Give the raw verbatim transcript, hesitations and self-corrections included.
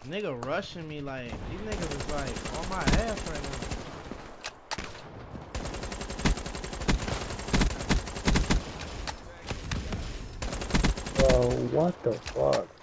Nigga rushing me like these niggas is like on my ass right now. Bro, what the fuck?